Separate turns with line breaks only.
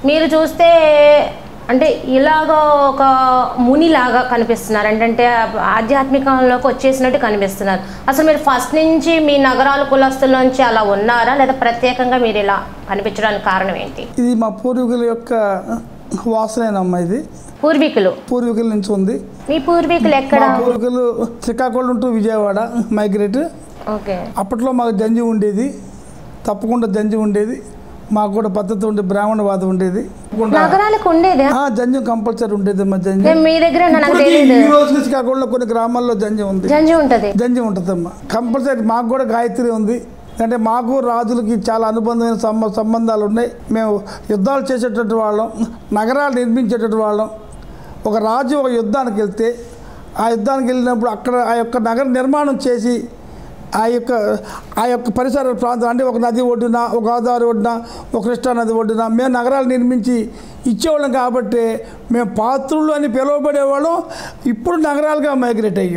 మీరు చూస్తే అంటే ఇలాగ ఒక మునిలాగా కనిపిస్తున్నారు, అంటే ఆధ్యాత్మికంలోకి వచ్చేసినట్టు కనిపిస్తున్నారు. అసలు మీరు ఫస్ట్ నుంచి మీ నగరాల కులస్తుల నుంచి అలా ఉన్నారా, లేదా ప్రత్యేకంగా మీరు ఇలా కనిపించడానికి కారణం ఏంటి?
ఇది మా పూర్వీకుల యొక్క వాసనేనమ్మా. ఇది పూర్వీకుల నుంచి ఉంది.
మీ పూర్వీకులు ఎక్కడ?
పూర్వీకులు Srikakulam to Vijayawada migrate.
Okay.
అప్పట్లో మాకు జంజి ఉండేది, తప్పకుండా జంజి ఉండేది. మాకు కూడా పద్ధతి ఉండే బ్రాహ్మణవాదం ఉండేది.
నగరాలకు ఉండేది
జంజం కంపల్సరీ ఉండేది. మా జంజి
మీ దగ్గర
ఈ రోజు శ్రీకాకుళంలో కొన్ని గ్రామాల్లో జంజి ఉంది, జంజి ఉంటుందమ్మా కంపల్సరీ. మాకు కూడా గాయత్రి ఉంది. అంటే మాకు రాజులకి చాలా అనుబంధమైన సంబంధాలు ఉన్నాయి. మేము యుద్ధాలు చేసేటటువంటి వాళ్ళం, నగరాలు నిర్మించేటటువంటి వాళ్ళం. ఒక రాజు ఒక యుద్ధానికి వెళ్తే ఆ యుద్ధానికి వెళ్ళినప్పుడు అక్కడ ఆ యొక్క నగర నిర్మాణం చేసి ఆ యొక్క పరిసర ప్రాంతం, అంటే ఒక నది ఒడ్డున, ఒక గోదావరి ఒడ్డున, ఒక కృష్ణా నది ఒడ్డున మేము నగరాలు నిర్మించి ఇచ్చేవాళ్ళం. కాబట్టి మేము పాత్రులు అని పిలువబడేవాళ్ళం. ఇప్పుడు నగరాలుగా మైగ్రేట్ అయ్యాం.